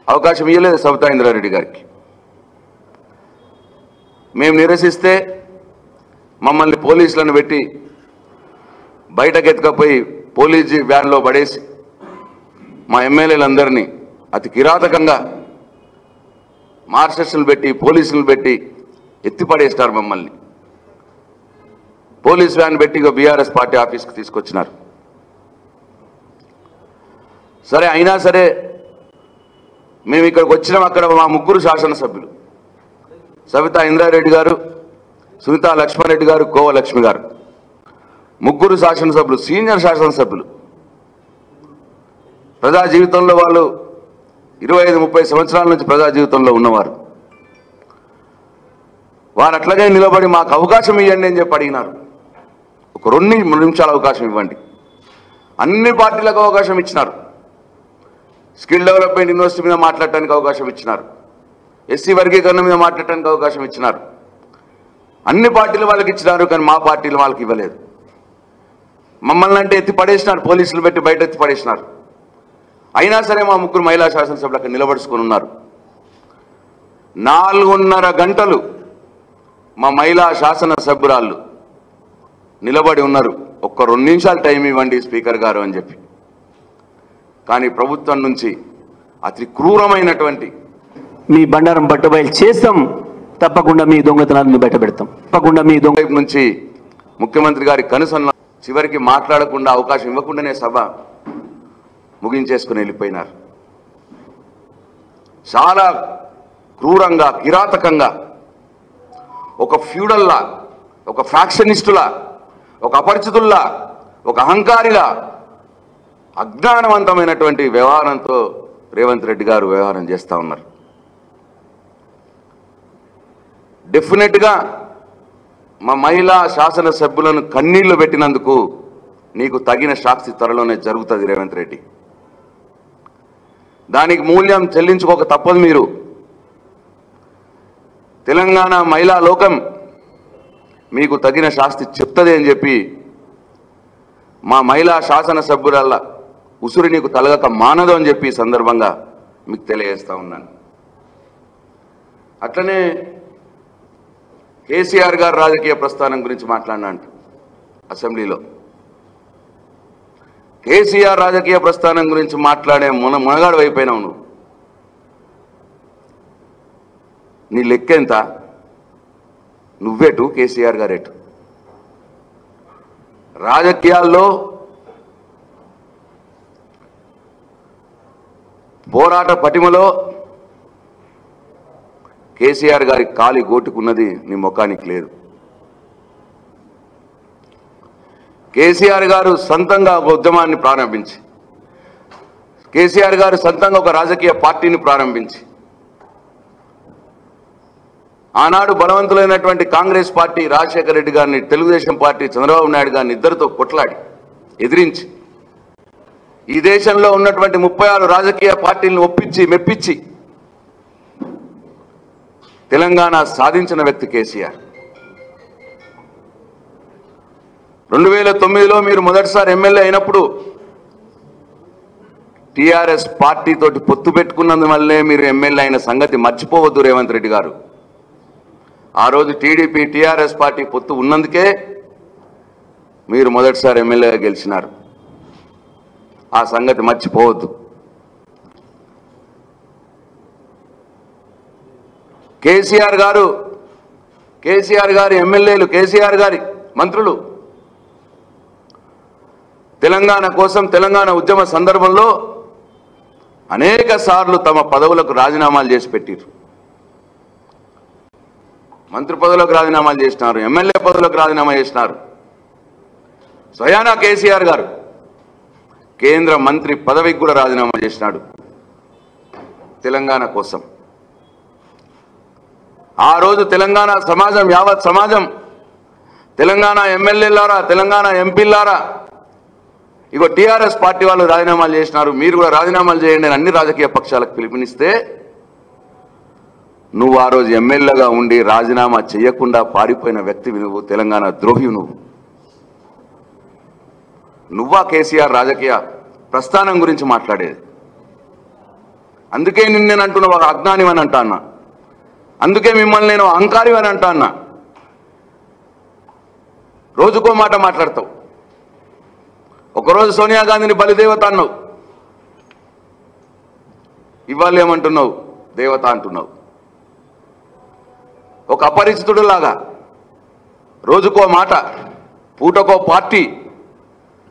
అవకాశం ఇవ్వలేదు సబితా ఇంద్రారెడ్డి గారికి. మేము నిరసిస్తే మమ్మల్ని పోలీసులను పెట్టి బయటకు ఎత్తుకపోయి పోలీస్ వ్యాన్లో పడేసి మా ఎమ్మెల్యేలందరినీ అతి కిరాతకంగా మార్షల్స్ను పెట్టి పోలీసులను పెట్టి ఎత్తిపడేస్తారు. మమ్మల్ని పోలీస్ వ్యాన్ పెట్టి బీఆర్ఎస్ పార్టీ ఆఫీస్కి తీసుకొచ్చినారు. సరే, అయినా సరే మేము ఇక్కడికి వచ్చినాం. అక్కడ మా ముగ్గురు శాసనసభ్యులు సబితా ఇంద్రారెడ్డి గారు, సునీతా లక్ష్మారెడ్డి గారు, కోవ లక్ష్మి గారు, ముగ్గురు శాసనసభ్యులు, సీనియర్ శాసనసభ్యులు. ప్రజా జీవితంలో వాళ్ళు 25-30 సంవత్సరాల నుంచి ప్రజా జీవితంలో ఉన్నవారు. వారు అట్లాగే నిలబడి మాకు అవకాశం ఇవ్వండి అని చెప్పి అడిగినారు. ఒక 2 నిమిషాల అవకాశం ఇవ్వండి. అన్ని పార్టీలకు అవకాశం ఇచ్చినారు. స్కిల్ డెవలప్మెంట్ యూనివర్సిటీ మీద మాట్లాడటానికి అవకాశం ఇచ్చినారు. ఎస్సీ వర్గీకరణ మీద మాట్లాడటానికి అవకాశం ఇచ్చినారు. అన్ని పార్టీలు వాళ్ళకి ఇచ్చినారు, కానీ మా పార్టీలు వాళ్ళకి ఇవ్వలేదు. మమ్మల్ని అంటే ఎత్తి పడేసినారు, పోలీసులు పెట్టి బయట ఎత్తి పడేసినారు. అయినా సరే మా ముగ్గురు మహిళా శాసనసభ్యులు అక్కడ నిలబడుచుకొని ఉన్నారు. 4.5 గంటలు మా మహిళా శాసనసభ్యురాళ్ళు నిలబడి ఉన్నారు. ఒక్క 2 నిమిషాలు టైం ఇవ్వండి స్పీకర్ గారు అని చెప్పి. కానీ ప్రభుత్వం నుంచి అతి క్రూరమైనటువంటి మీ బండారం బట్టబయలు చేస్తాం, తప్పకుండా మీ దొంగతనాలను బయట పెడతాం, తప్పకుండా మీ దొంగ నుంచి ముఖ్యమంత్రి గారి కనుసన్న చివరికి మాట్లాడకుండా అవకాశం ఇవ్వకుండానే సభ ముగించేసుకుని వెళ్ళిపోయినారు. చాలా క్రూరంగా, కిరాతకంగా, ఒక ఫ్యూడల్లా, ఒక ఫ్యాక్షనిస్టులా, ఒక అపరిచితుల్లా, ఒక అహంకారిలా, అజ్ఞానవంతమైనటువంటి వ్యవహారంతో రేవంత్ రెడ్డి గారు వ్యవహారం చేస్తూ ఉన్నారు. డెఫినెట్గా మా మహిళా శాసనసభ్యులను కన్నీళ్లు పెట్టినందుకు నీకు తగిన శాస్తి త్వరలోనే జరుగుతుంది రేవంత్ రెడ్డి. దానికి మూల్యం చెల్లించుకోక తప్పదు. మీరు తెలంగాణ మహిళా లోకం మీకు తగిన శాస్తి చెప్తుంది అని చెప్పి మా మహిళా శాసనసభ్యుల ఉసురు నీకు తలగక మానదు అని చెప్పి సందర్భంగా మీకు తెలియజేస్తా ఉన్నాను. అట్లనే కేసీఆర్ గారు రాజకీయ ప్రస్థానం గురించి మాట్లాడినా అసెంబ్లీలో. కేసీఆర్ రాజకీయ ప్రస్థానం గురించి మాట్లాడే మునగాడు అయిపోయినావు నువ్వు. నీ లెక్కెంత? నువ్వేటు, కేసీఆర్ గారేటు. రాజకీయాల్లో పోరాట పటిమలో కేసీఆర్ గారి కాలి గోటుకున్నది నీ ముఖానికి లేదు. కేసీఆర్ గారు సొంతంగా ఒక ఉద్యమాన్ని ప్రారంభించి, కేసీఆర్ గారు సొంతంగా ఒక రాజకీయ పార్టీని ప్రారంభించి, ఆనాడు బలవంతులైనటువంటి కాంగ్రెస్ పార్టీ రాజశేఖర రెడ్డి గారిని, తెలుగుదేశం పార్టీ చంద్రబాబు నాయుడు గారిని ఇద్దరితో కొట్లాడి ఎదిరించి ఈ దేశంలో ఉన్నటువంటి 36 రాజకీయ పార్టీలను ఒప్పించి మెప్పించి తెలంగాణ సాధించిన వ్యక్తి కేసీఆర్. 2009లో మీరు మొదటిసారి ఎమ్మెల్యే అయినప్పుడు టీఆర్ఎస్ పార్టీతోటి పొత్తు పెట్టుకున్నందువల్లే మీరు ఎమ్మెల్యే అయిన సంగతి మర్చిపోవద్దు రేవంత్ రెడ్డి గారు. ఆ రోజు టీడీపీ టీఆర్ఎస్ పార్టీ పొత్తు ఉన్నందుకే మీరు మొదటిసారి ఎమ్మెల్యేగా గెలిచినారు. ఆ సంగతి మర్చిపోవద్దు. కేసీఆర్ గారి ఎమ్మెల్యేలు, కేసీఆర్ గారి మంత్రులు తెలంగాణ కోసం, తెలంగాణ ఉద్యమ సందర్భంలో అనేక సార్లు తమ పదవులకు రాజీనామాలు చేసి పెట్టారు. మంత్రి పదవులకు రాజీనామాలు చేసినారు, ఎమ్మెల్యే పదవులకు రాజీనామా చేసినారు. స్వయానా కేసీఆర్ గారు కేంద్ర మంత్రి పదవికి కూడా రాజీనామా చేసినాడు తెలంగాణ కోసం. ఆ రోజు తెలంగాణ సమాజం, యావత్ సమాజం, తెలంగాణ ఎమ్మెల్యేలారా, తెలంగాణ ఎంపీలారా, ఇగో టీఆర్ఎస్ పార్టీ వాళ్ళు రాజీనామాలు చేసినారు, మీరు కూడా రాజీనామాలు చేయండి అని అన్ని రాజకీయ పక్షాలకు పిలుపునిస్తే నువ్వు ఆ రోజు ఎమ్మెల్యేగా ఉండి రాజీనామా చేయకుండా పారిపోయిన వ్యక్తివి నువ్వు, తెలంగాణ ద్రోహి నువ్వు. నువ్వా కేసీఆర్ రాజకీయ ప్రస్థానం గురించి మాట్లాడేది? అందుకే నిన్ను నేను అంటున్నా ఒక అజ్ఞానివని అంటా అన్నా, అందుకే మిమ్మల్ని నేను అహంకారివని అంటా అన్నా. రోజుకో మాట మాట్లాడతావు. ఒకరోజు సోనియా గాంధీని బలిదేవత అన్నావు, ఇవాళ ఏమంటున్నావు? దేవత అంటున్నావు. ఒక అపరిచితుడులాగా రోజుకో మాట, పూటకో పార్టీ,